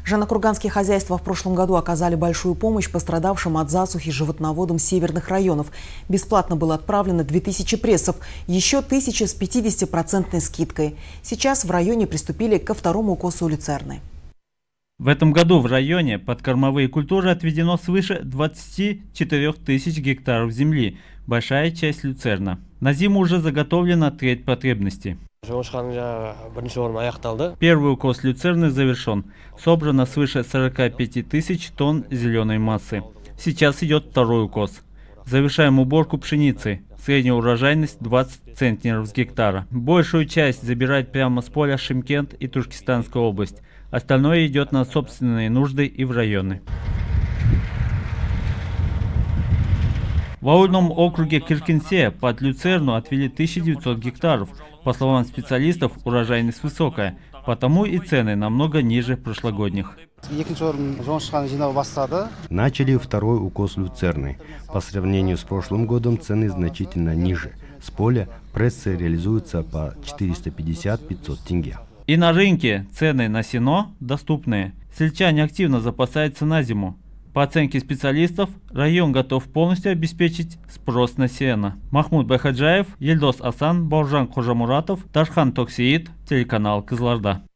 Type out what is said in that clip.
Жанно-Курганские хозяйства в прошлом году оказали большую помощь пострадавшим от засухи животноводам северных районов. Бесплатно было отправлено 2000 прессов, еще 1000 с 50% скидкой. Сейчас в районе приступили ко второму укосу люцерны. В этом году в районе под кормовые культуры отведено свыше 24 тысяч гектаров земли, большая часть люцерна. На зиму уже заготовлена треть потребностей. Первый укос люцерны завершен. Собрано свыше 45 тысяч тонн зеленой массы. Сейчас идет второй укос. Завершаем уборку пшеницы. Средняя урожайность 20 центнеров с гектара. Большую часть забирает прямо с поля Шымкент и Туркестанская область. Остальное идет на собственные нужды и в районы. В аульном округе Киркинсе под люцерну отвели 1900 гектаров. По словам специалистов, урожайность высокая, потому и цены намного ниже прошлогодних. Начали второй укос люцерны. По сравнению с прошлым годом цены значительно ниже. С поля прессы реализуются по 450-500 тенге. И на рынке цены на сено доступные. Сельчане активно запасаются на зиму. По оценке специалистов, район готов полностью обеспечить спрос на сено. Махмуд Байхаджаев, Ельдос Асан, Бауржан Кожамуратов, Тархан Токсиит, телеканал Кызылорда.